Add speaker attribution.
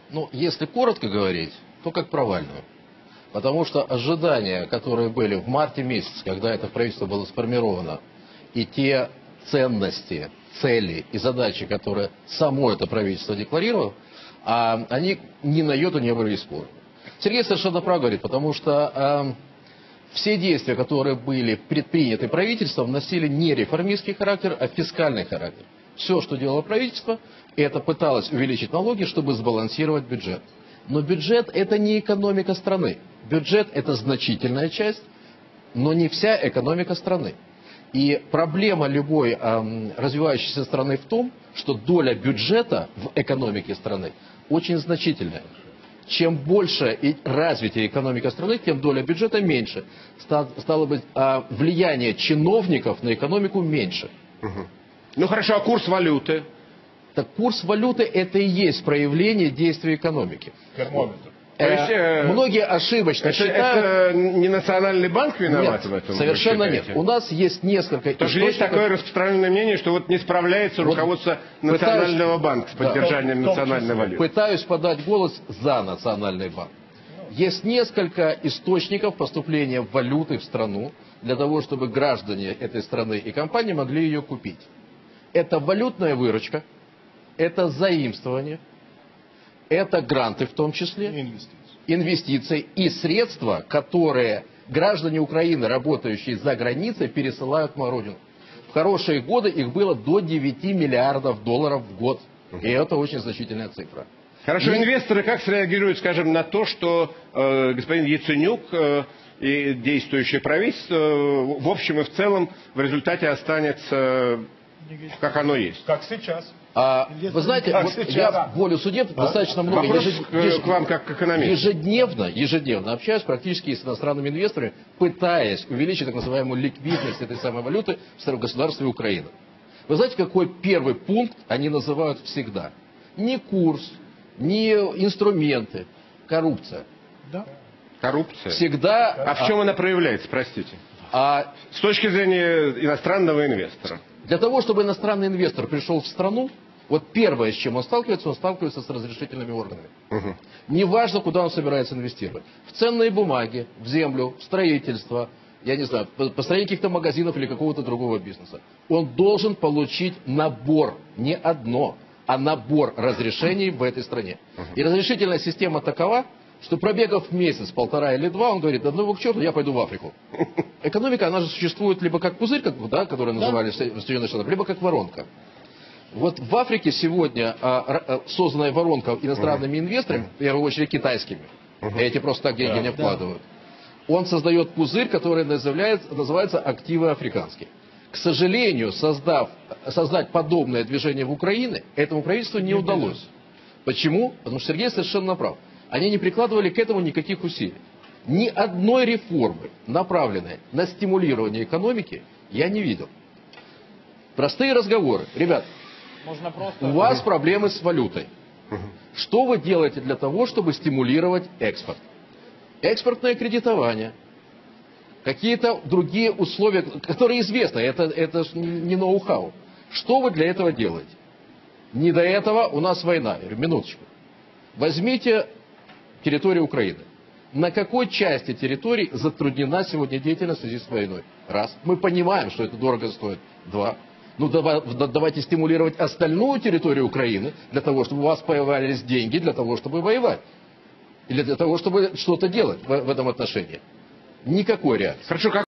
Speaker 1: Ну, если коротко говорить, то как провальную. Потому что ожидания, которые были в марте месяце, когда это правительство было сформировано, и те ценности, цели и задачи, которые само это правительство декларировало, они ни на йоту не были исполнены. Сергей совершенно прав говорит, потому что все действия, которые были предприняты правительством, носили не реформистский характер, а фискальный характер. Все, что делало правительство, это пыталось увеличить налоги, чтобы сбалансировать бюджет. Но бюджет – это не экономика страны. Бюджет – это значительная часть, но не вся экономика страны. И проблема любой развивающейся страны в том, что доля бюджета в экономике страны очень значительная. Чем больше и развитие экономика страны, тем доля бюджета меньше. Стало быть, влияние чиновников на экономику меньше.
Speaker 2: Ну хорошо, а курс валюты?
Speaker 1: Так курс валюты – это и есть проявление действия экономики.
Speaker 3: Термометр.
Speaker 1: Многие ошибочно считают...
Speaker 2: Это не Национальный банк виноват в этом?
Speaker 1: Совершенно нет. У нас есть несколько источников.
Speaker 2: Тоже есть такое распространенное мнение, что вот не справляется руководство Национального банка с поддержанием национальной валюты.
Speaker 1: Пытаюсь подать голос за Национальный банк. Есть несколько источников поступления валюты в страну для того, чтобы граждане этой страны и компании могли ее купить. Это валютная выручка, это заимствование, это гранты в том числе, инвестиции и средства, которые граждане Украины, работающие за границей, пересылают на родину. В хорошие годы их было до 9 миллиардов долларов в год. И это очень значительная цифра.
Speaker 2: Хорошо, инвесторы как среагируют, скажем, на то, что господин Яценюк и действующее правительство в общем и в целом в результате останется как оно есть?
Speaker 3: Как сейчас.
Speaker 1: Вы знаете, я волю судеб достаточно много.
Speaker 2: Вопрос к вам как к экономисту.
Speaker 1: Ежедневно общаюсь практически с иностранными инвесторами, пытаясь увеличить так называемую ликвидность этой самой валюты в государстве Украины. Вы знаете, какой первый пункт они называют всегда? Не курс, не инструменты, коррупция.
Speaker 3: Да.
Speaker 2: Коррупция?
Speaker 1: Всегда.
Speaker 2: А в чем она проявляется, простите? С точки зрения иностранного инвестора.
Speaker 1: Для того, чтобы иностранный инвестор пришел в страну, вот первое, с чем он сталкивается с разрешительными органами. Неважно, куда он собирается инвестировать. В ценные бумаги, в землю, в строительство, я не знаю, построение каких-то магазинов или какого-то другого бизнеса. Он должен получить набор, не одно, а набор разрешений в этой стране. И разрешительная система такова, что пробегав месяц, полтора или два, он говорит: да ну его к черту, я пойду в Африку. Экономика, она же существует либо как пузырь, который называли в Соединенных Штатах, либо как воронка. Вот в Африке сегодня созданная воронка иностранными инвесторами, в первую очередь китайскими, эти просто так деньги не вкладывают, он создает пузырь, который называется активы африканские. К сожалению, создать подобное движение в Украине этому правительству не удалось. Почему? Потому что Сергей совершенно прав. Они не прикладывали к этому никаких усилий. Ни одной реформы, направленной на стимулирование экономики, я не видел. Простые разговоры. Ребят, у вас проблемы с валютой. Что вы делаете для того, чтобы стимулировать экспорт? Экспортное кредитование. Какие-то другие условия, которые известны. Это не ноу-хау. Что вы для этого делаете? Не до этого у нас война. Я говорю, минуточку. Возьмите территорию Украины. На какой части территории затруднена сегодня деятельность в связи с войной? Раз. Мы понимаем, что это дорого стоит. Два. Ну давайте стимулировать остальную территорию Украины для того, чтобы у вас появлялись деньги для того, чтобы воевать. Или для того, чтобы что-то делать в этом отношении. Никакой реакции.
Speaker 2: Хорошо,